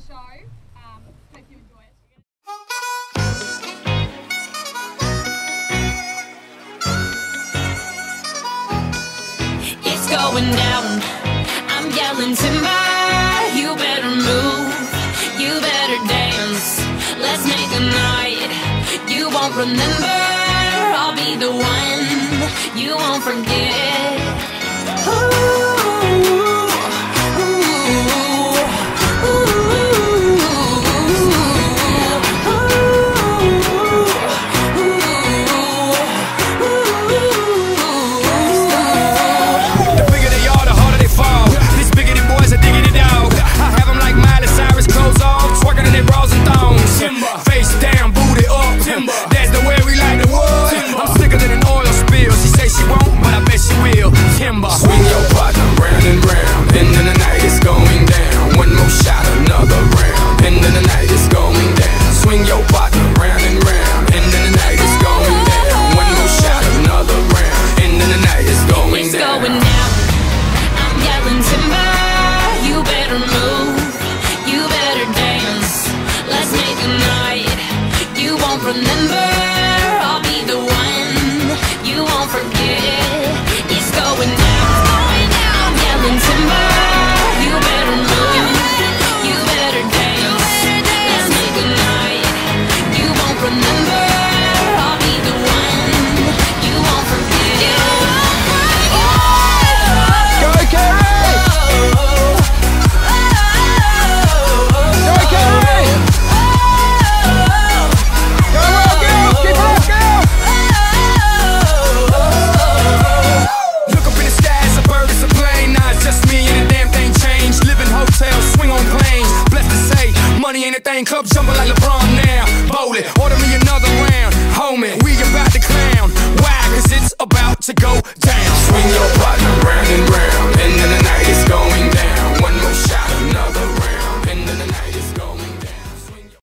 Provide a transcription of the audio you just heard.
show. Hope you enjoy it. It's going down, I'm yelling timber. You better move, you better dance. Let's make a night you won't remember. I'll be the one you won't forget. Swing your partner round and round, end of the night is going down. One more shot, another round, end of the night is going down. Swing your partner round and round, end of the night is going down. One more shot, another round, end of the night is going down. It's going down, I'm yelling timber. You better move, you better dance. Let's make a night you won't remember. I'll be the one you won't forget. It's going down, I'm yelling timber. You better move, you better dance. Let's make a night you won't remember. I'll be the one you won't forget. Go Kerry! Go Kerry! Go well, girl! Keep it up, girl! Look up in the sky, it's a bird, it's a plane. Nah, it's just me and the damn thing changed. Live in hotels, swing on planes. Blessed to say, money ain't a thing. Club jumping like LeBron